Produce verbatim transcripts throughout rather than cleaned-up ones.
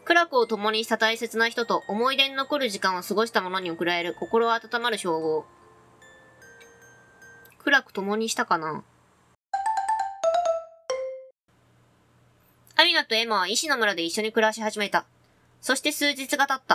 苦楽を共にした大切な人と思い出に残る時間を過ごした者に贈られる心温まる称号。苦楽共にしたかな。アミナとエマは石の村で一緒に暮らし始めた。そして数日が経った。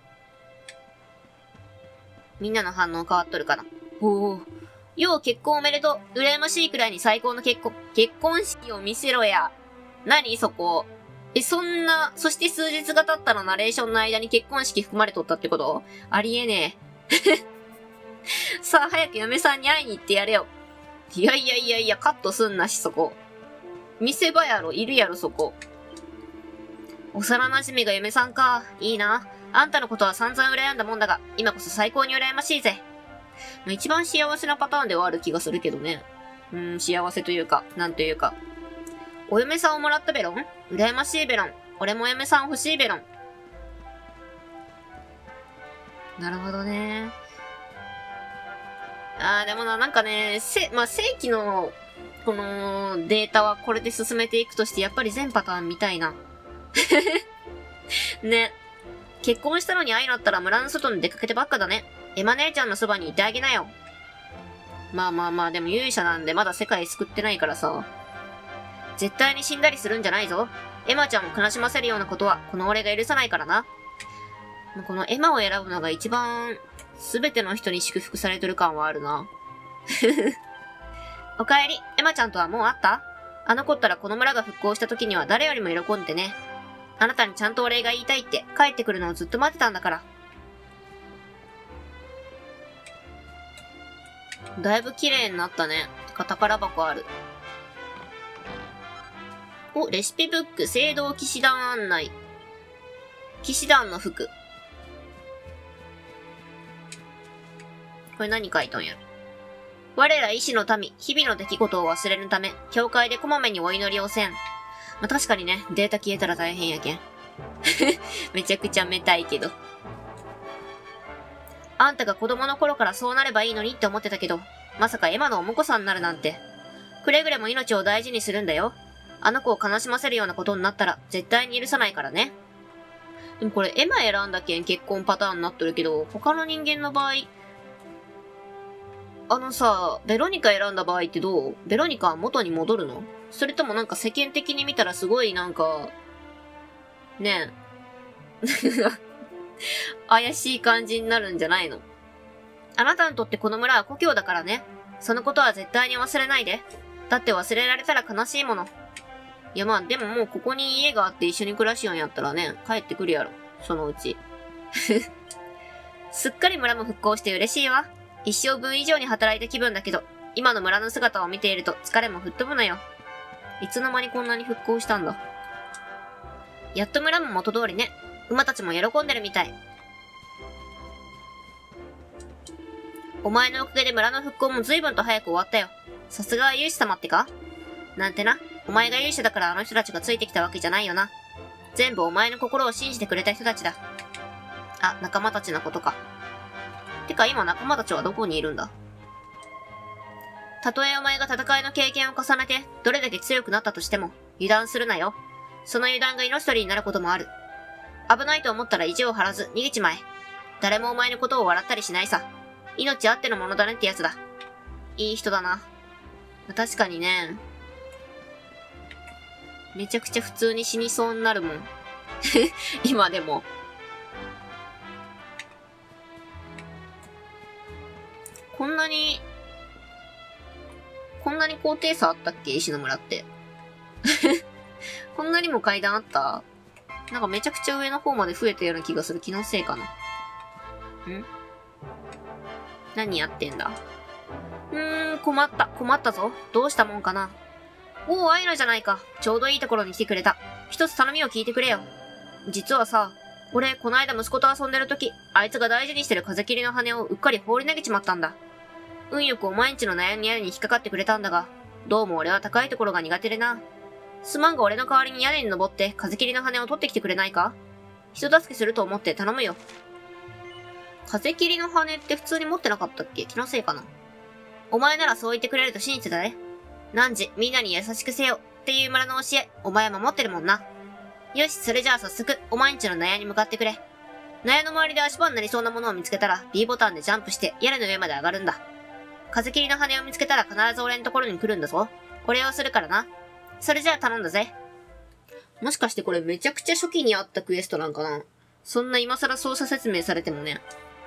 みんなの反応変わっとるかな。おお。よう結婚おめでとう。羨ましいくらいに最高の結婚、結婚式を見せろや。何そこ。え、そんな、そして数日が経ったのナレーションの間に結婚式含まれとったってこと？ありえねえ。さあ、早く嫁さんに会いに行ってやれよ。いやいやいやいや、カットすんなし、そこ。見せ場やろ、いるやろ、そこ。幼馴染が嫁さんか。いいな。あんたのことは散々羨んだもんだが、今こそ最高に羨ましいぜ。一番幸せなパターンではある気がするけどね。うーん、幸せというか、なんというか。お嫁さんをもらったベロン？羨ましいベロン。俺もお嫁さん欲しいベロン。なるほどね。あー、でもな、なんかね、せ、まあ、正規の、この、データはこれで進めていくとして、やっぱり全パターン見たいな。ね。結婚したのに愛のあったら村の外に出かけてばっかだね。エマ姉ちゃんのそばにいてあげなよ。まあまあまあ、でも勇者なんでまだ世界救ってないからさ。絶対に死んだりするんじゃないぞ。エマちゃんを悲しませるようなことは、この俺が許さないからな。このエマを選ぶのが一番、すべての人に祝福されてる感はあるな。おかえり、エマちゃんとはもう会った？あの子ったらこの村が復興した時には誰よりも喜んでね。あなたにちゃんとお礼が言いたいって帰ってくるのをずっと待ってたんだから。だいぶ綺麗になったね。てか宝箱ある。お、レシピブック、聖堂騎士団案内。騎士団の服。これ何書いとんやろ。我ら医師の民、日々の出来事を忘れぬため、教会でこまめにお祈りをせん。まあ、確かにね、データ消えたら大変やけん。めちゃくちゃめたいけど。あんたが子供の頃からそうなればいいのにって思ってたけど、まさかエマのお婿さんになるなんて。くれぐれも命を大事にするんだよ。あの子を悲しませるようなことになったら、絶対に許さないからね。でもこれ、エマ選んだけん結婚パターンになっとるけど、他の人間の場合、あのさ、ベロニカ選んだ場合ってどう？ベロニカは元に戻るの？それともなんか世間的に見たらすごいなんか、ねえ。怪しい感じになるんじゃないの？あなたにとってこの村は故郷だからね。そのことは絶対に忘れないで。だって忘れられたら悲しいもの。いやまあでももうここに家があって一緒に暮らしよんやったらね、帰ってくるやろ。そのうち。すっかり村も復興して嬉しいわ。一生分以上に働いた気分だけど、今の村の姿を見ていると疲れも吹っ飛ぶのよ。いつの間にこんなに復興したんだ。やっと村も元通りね。馬たちも喜んでるみたい。お前のおかげで村の復興も随分と早く終わったよ。さすがは勇士様ってか？なんてな。お前が勇者だからあの人たちがついてきたわけじゃないよな。全部お前の心を信じてくれた人たちだ。あ、仲間たちのことか。てか今仲間たちはどこにいるんだ？たとえお前が戦いの経験を重ねて、どれだけ強くなったとしても、油断するなよ。その油断が命取りになることもある。危ないと思ったら意地を張らず逃げちまえ。誰もお前のことを笑ったりしないさ。命あってのものだねってやつだ。いい人だな。確かにね。めちゃくちゃ普通に死にそうになるもん。今でも。こんなに、こんなに高低差あったっけ？石の村って。こんなにも階段あった？なんかめちゃくちゃ上の方まで増えたような気がする。気のせいかな。ん？何やってんだ？うーん、困った、困ったぞ。どうしたもんかな。おお、アイナじゃないか。ちょうどいいところに来てくれた。一つ頼みを聞いてくれよ。実はさ、俺、この間息子と遊んでる時、あいつが大事にしてる風切りの羽をうっかり放り投げちまったんだ。運よくお前んちの悩み屋根に引っかかってくれたんだが、どうも俺は高いところが苦手でな。すまんが俺の代わりに屋根に登って風切りの羽を取ってきてくれないか？人助けすると思って頼むよ。風切りの羽って普通に持ってなかったっけ？気のせいかな。お前ならそう言ってくれると信じてたね。何時みんなに優しくせよっていう村の教え、お前は守ってるもんな。 よし、それじゃあ早速、お前んちの納屋に向かってくれ。納屋の周りで足場になりそうなものを見つけたら、B ボタンでジャンプして屋根の上まで上がるんだ。風切りの羽を見つけたら必ず俺のところに来るんだぞ。これをするからな。それじゃあ頼んだぜ。もしかしてこれめちゃくちゃ初期にあったクエストなんかな？そんな今更操作説明されてもね。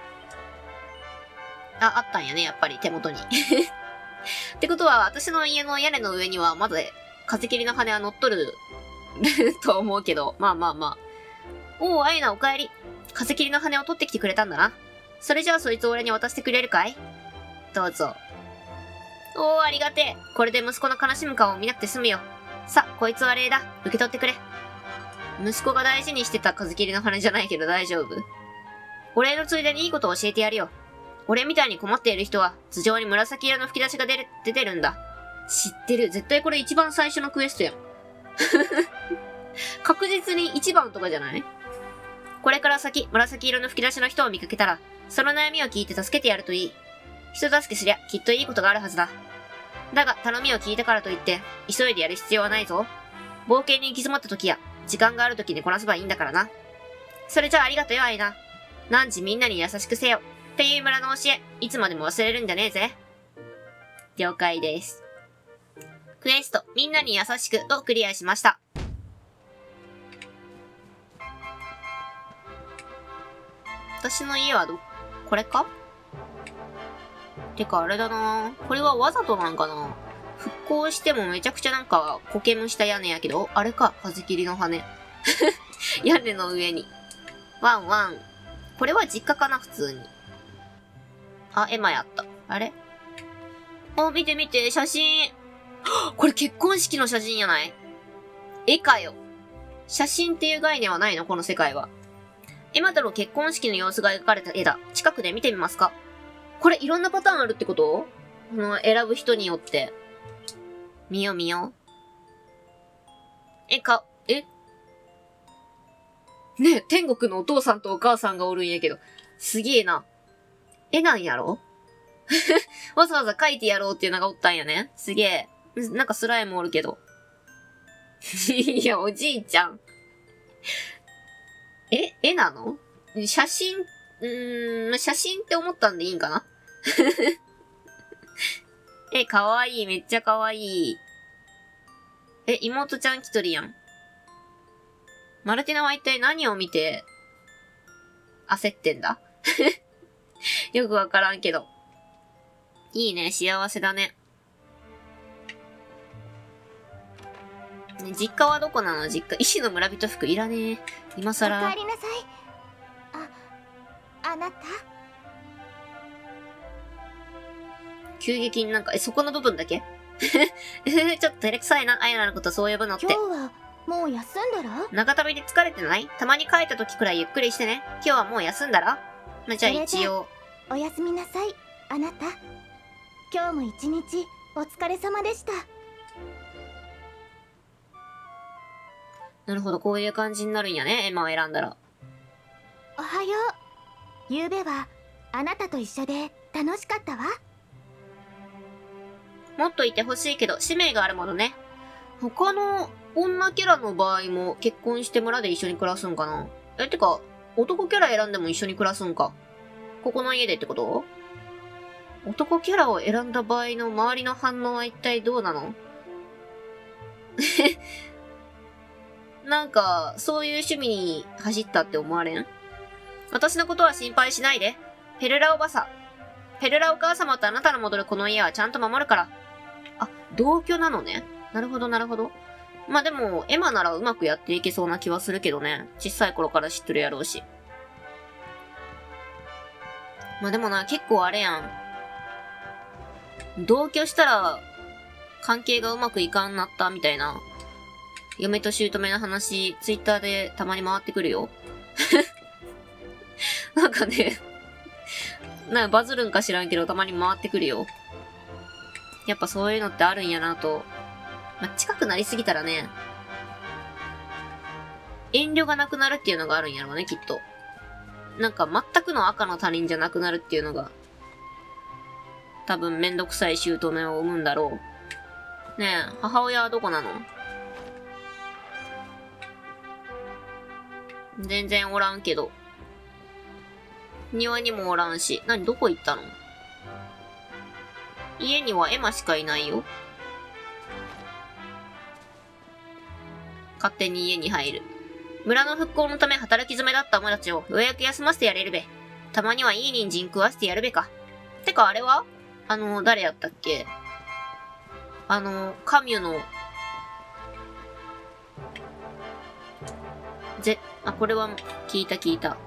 あ、あったんやね、やっぱり手元に。ってことは、私の家の屋根の上にはまだ風切りの羽は乗っとると思うけど、まあまあまあ。おう、アイナお帰り。風切りの羽を取ってきてくれたんだな。それじゃあそいつを俺に渡してくれるかい？どうぞ。おー、ありがてえ。これで息子の悲しむ顔を見なくて済むよ。さ、こいつは礼だ。受け取ってくれ。息子が大事にしてた風切りの羽じゃないけど大丈夫？お礼のついでにいいことを教えてやるよ。俺みたいに困っている人は、頭上に紫色の吹き出しが出る、出てるんだ。知ってる。絶対これ一番最初のクエストやん。確実に一番とかじゃない？これから先、紫色の吹き出しの人を見かけたら、その悩みを聞いて助けてやるといい。人助けすりゃ、きっといいことがあるはずだ。だが、頼みを聞いたからといって、急いでやる必要はないぞ。冒険に行き詰まった時や、時間がある時にこなせばいいんだからな。それじゃあありがとよ、アイナ。何時みんなに優しくせよ。っていう村の教え、いつまでも忘れるんじゃねえぜ。了解です。クエスト、みんなに優しくとクリアしました。私の家はど、これか？てかあれだな、これはわざとなんかな。復興してもめちゃくちゃなんか苔むした屋根やけど、あれか、風切りの羽。屋根の上に。ワンワン。これは実家かな、普通に。あ、エマやった。あれ？お、見て見て、写真。これ結婚式の写真やない？絵かよ。写真っていう概念はないの？この世界は。エマとの結婚式の様子が描かれた絵だ。近くで見てみますか？これいろんなパターンあるってこと？この選ぶ人によって。見よ見よ。え、か、えねえ、天国のお父さんとお母さんがおるんやけど。すげえな。絵なんやろ？わざわざ描いてやろうっていうのがおったんやね。すげえ。なんかスライムおるけど。いや、おじいちゃん。え、絵なの？写真、うーん、写真って思ったんでいいんかな？え、かわいい。めっちゃかわいい。え、妹ちゃん来とるやん。マルティナは一体何を見て、焦ってんだ？よくわからんけど。いいね、幸せだね。ね、実家はどこなの？実家。石の村人服いらねえ。今さら。 お帰りなさい。あ、あなた？ 急激になんか、え、そこの部分だけちょっと照れくさいな、あやなのことそう呼ぶのって。 今日はもう休んだら？ 長旅で疲れてない？たまに帰った時くらいゆっくりしてね。今日はもう休んだら？まあ、じゃあ一応。 おやすみなさい、あなた。今日も一日お疲れ様でした。 なるほど、こういう感じになるんやね、エマを選んだら。 おはよう。昨べはあなたと一緒で楽しかったわ。 もっといてほしいけど、使命があるものね。他の女キャラの場合も結婚して村で一緒に暮らすんかな？え、てか、男キャラ選んでも一緒に暮らすんか？ここの家でってこと？男キャラを選んだ場合の周りの反応は一体どうなの？なんか、そういう趣味に走ったって思われん？私のことは心配しないで。ペルラおばさ。ペルラお母様とあなたの戻るこの家はちゃんと守るから。あ、同居なのね。なるほど、なるほど。まあでも、エマならうまくやっていけそうな気はするけどね。小さい頃から知ってるやろうし。まあでもな、結構あれやん。同居したら、関係がうまくいかんなったみたいな。嫁と姑の話、ツイッターでたまに回ってくるよ。なんかね、なんかバズるんか知らんけどたまに回ってくるよ。やっぱそういうのってあるんやなと。まあ、近くなりすぎたらね、遠慮がなくなるっていうのがあるんやろうね、きっと。なんか全くの赤の他人じゃなくなるっていうのが、多分めんどくさい姑を生むんだろう。ねえ、母親はどこなの？ 全然おらんけど。庭にもおらんし。何、どこ行ったの？家にはエマしかいないよ。勝手に家に入る。村の復興のため働き詰めだったお前たちをようやく休ませてやれるべ。たまにはいい人参食わせてやるべか。てかあれはあの、誰やったっけ？あの、カミュの、ぜ、あ、これは聞いた聞いた。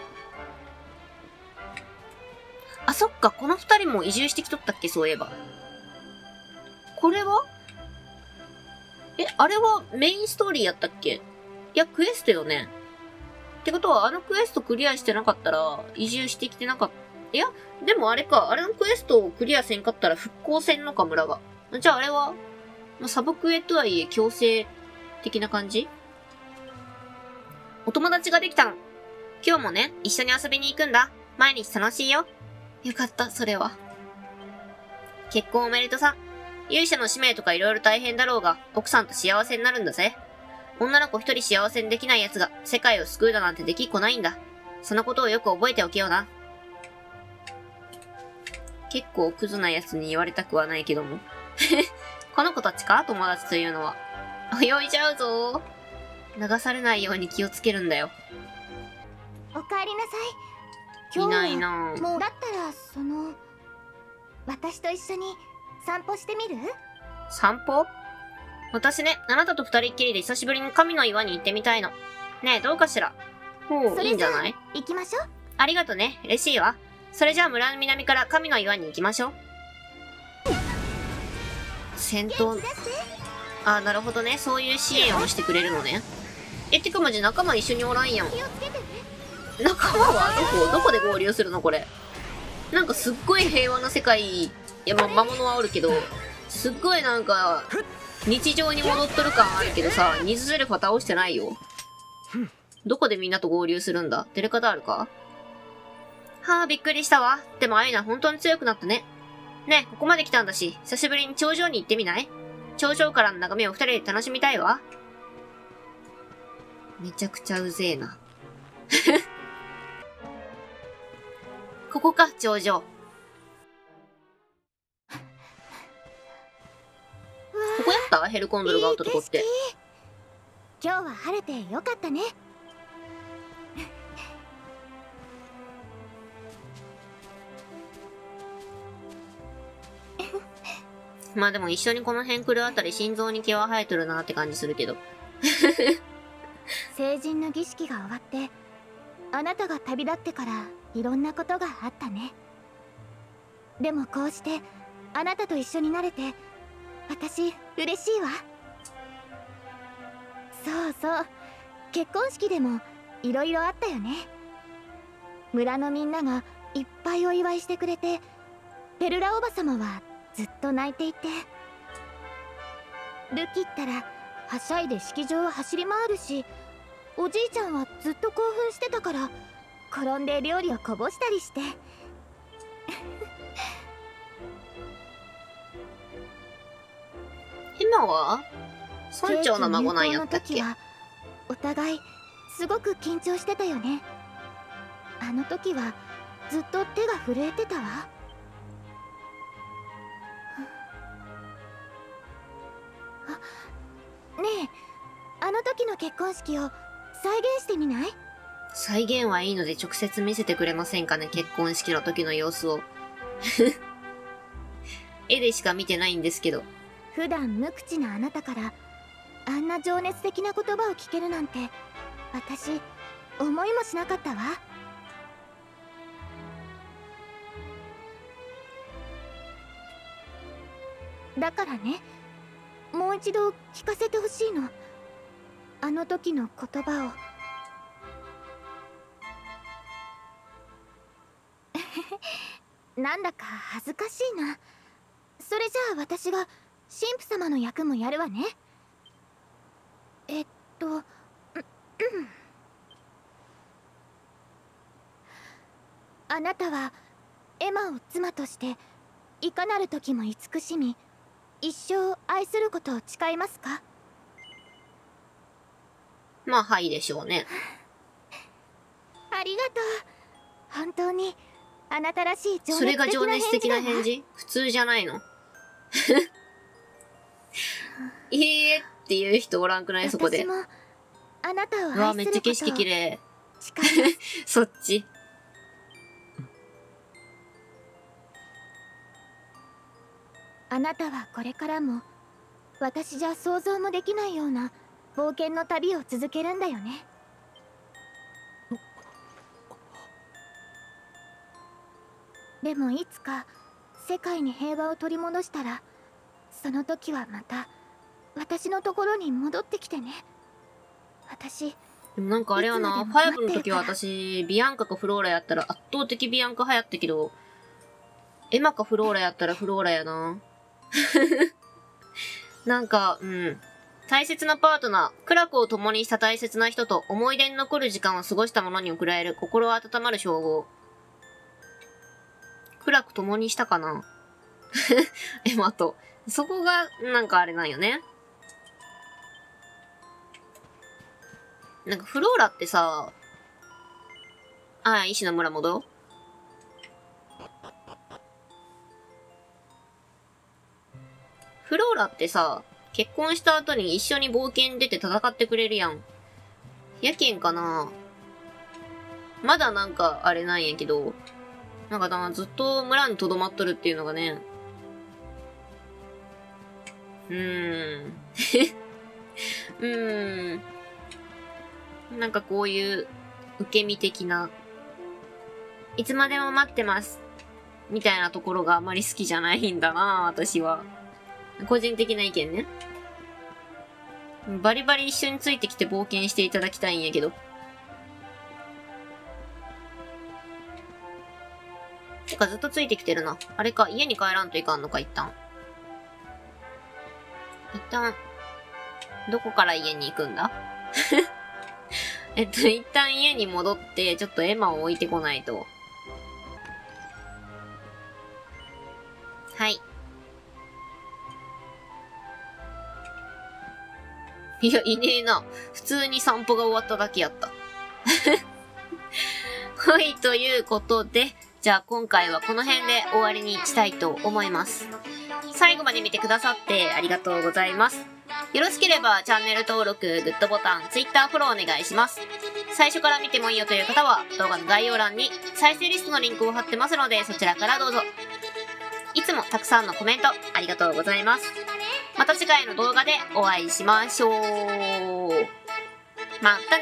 あ、そっか、この二人も移住してきとったっけ、そういえば。これはえ、あれはメインストーリーやったっけ？いや、クエストよね。ってことは、あのクエストクリアしてなかったら、移住してきてなかった。いや、でもあれか、あれのクエストをクリアせんかったら復興せんのか、村が。じゃああれは、まあ、サブクエとはいえ強制的な感じ？お友達ができたの。今日もね、一緒に遊びに行くんだ。毎日楽しいよ。よかった、それは。結婚おめでとさん。勇者の使命とか色々大変だろうが、奥さんと幸せになるんだぜ。女の子一人幸せにできない奴が世界を救うだなんてできっこないんだ。そのことをよく覚えておけよな。結構クズな奴に言われたくはないけども。この子たちか？友達というのは。泳いじゃうぞー。流されないように気をつけるんだよ。 おかえりなさい。 いないなぁ。 もうだったらその私と一緒に散歩してみる？ 散歩？私ね、あなたと二人っきりで久しぶりに神の岩に行ってみたいの。ねえ、どうかしら。ほう、いいんじゃない？ 行きましょう。 ありがとね、嬉しいわ。それじゃあ村の南から神の岩に行きましょう。戦闘、あ、なるほどね、そういう支援をしてくれるのね。え、てかマジ仲間一緒におらんやん。仲間はどこどこで合流するのこれ。なんかすっごい平和な世界、いや、ま、魔物はおるけど、すっごいなんか、日常に戻っとる感あるけどさ、ニズゼルファ倒してないよ。どこでみんなと合流するんだ？出る方あるか？はあ、びっくりしたわ。でもアイナ本当に強くなったね。ねえ、ここまで来たんだし、久しぶりに頂上に行ってみない？頂上からの眺めを二人で楽しみたいわ。めちゃくちゃうぜえな。ここか、頂上。ここやった？ヘルコンドルがおったとこって。 今日は晴れてよかったね。 まあでも一緒にこの辺来るあたり心臓に毛は生えとるなって感じするけど。 成人の儀式が終わって、あなたが旅立ってからいろんなことがあったね。でもこうしてあなたと一緒になれて、私嬉しいわ。そうそう、結婚式でもいろいろあったよね。村のみんながいっぱいお祝いしてくれて、ペルラおばさまはずっと泣いていて、ルキったらはしゃいで式場を走り回るし、おじいちゃんはずっと興奮してたから転んで料理をこぼしたりして。 今は村長の孫なんやったっけ？ お互いすごく緊張してたよね。あの時はずっと手が震えてたわ。あ、ねえ、あの時の結婚式を再現してみない？ 再現はいいので直接見せてくれませんかね、結婚式の時の様子を。絵でしか見てないんですけど。 普段無口なあなたからあんな情熱的な言葉を聞けるなんて、私思いもしなかったわ。だからね、もう一度聞かせてほしいの。あの時の言葉を。なんだか恥ずかしいな。それじゃあ私が神父様の役もやるわね。えっと、うん、あなたはエマを妻としていかなる時も慈しみ、一生愛することを誓いますか？ まあはいでしょうね。 りがとう。本当にあなたらしい情熱的な返事だ。 それが情熱的な返事？普通じゃないの？いいえっていう人おらんくない？そこで。 私もあなたを愛することをうわ、めっちゃ景色綺麗。 誓います。 そっち。 あなたはこれからも私じゃ想像もできないような冒険の旅を続けるんだよね。でもいつか世界に平和を取り戻したら、その時はまた私のところに戻ってきてね。私でもなんかあれやな、ファイブの時は私、ビアンカかフローラやったら圧倒的ビアンカ流行ったけど、エマかフローラやったらフローラやな。なんか、うん。大切なパートナー、苦楽を共にした大切な人と思い出に残る時間を過ごした者に贈られる心温まる称号。苦楽共にしたかな。エマと。そこが、なんかあれなんよね。なんかフローラってさ、ああ、石の村戻ろう。フローラってさ、結婚した後に一緒に冒険出て戦ってくれるやん。やけんかな。まだなんかあれなんやけど、なんかな、ずっと村に留まっとるっていうのがね。うーん。うーん。なんかこういう受け身的な、いつまでも待ってます。みたいなところがあまり好きじゃないんだな、私は。個人的な意見ね。バリバリ一緒についてきて冒険していただきたいんやけど。てかずっとついてきてるな。あれか、家に帰らんといかんのか、一旦。一旦、どこから家に行くんだ？えっと、一旦家に戻って、ちょっとエマを置いてこないと。はい。いや、いねえな。普通に散歩が終わっただけやった。はい、ということで、じゃあ今回はこの辺で終わりにしたいと思います。最後まで見てくださってありがとうございます。よろしければチャンネル登録、グッドボタン、Twitter フォローお願いします。最初から見てもいいよという方は動画の概要欄に再生リストのリンクを貼ってますのでそちらからどうぞ。いつもたくさんのコメントありがとうございます。また次回の動画でお会いしましょう。またね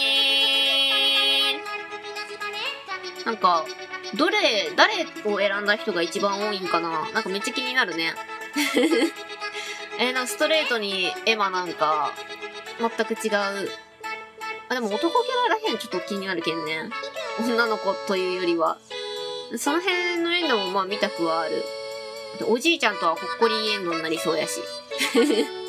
ー。なんか、どれ、誰を選んだ人が一番多いんかな？なんかめっちゃ気になるね。えー、なんかストレートにエマなんか、全く違う。あ、でも男キャラらへんちょっと気になるけんね。女の子というよりは。その辺のエンドもまあ見たくはある。おじいちゃんとはほっこりエンドになりそうやし。